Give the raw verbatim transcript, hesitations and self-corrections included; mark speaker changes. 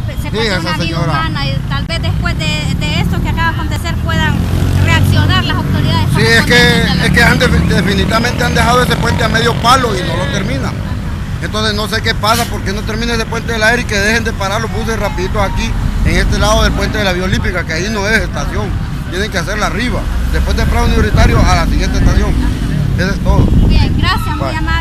Speaker 1: se
Speaker 2: Sí,
Speaker 1: corta
Speaker 2: esa
Speaker 1: una vida
Speaker 2: señora.
Speaker 1: humana y tal vez después de, de esto que acaba de acontecer puedan reaccionar las autoridades.
Speaker 2: Sí, es que,
Speaker 1: correspondientes.
Speaker 2: es que han de- definitivamente han dejado ese puente a medio palo y no lo terminan. Entonces no sé qué pasa, porque no termina ese puente del aire y que dejen de parar los buses rapiditos aquí, en este lado del puente de la Vía Olímpica, que ahí no es estación. Tienen que hacerla arriba, después de Prado Universitario a la siguiente estación. Eso es todo.
Speaker 1: Bien, gracias, muy
Speaker 2: Bye.
Speaker 1: amable.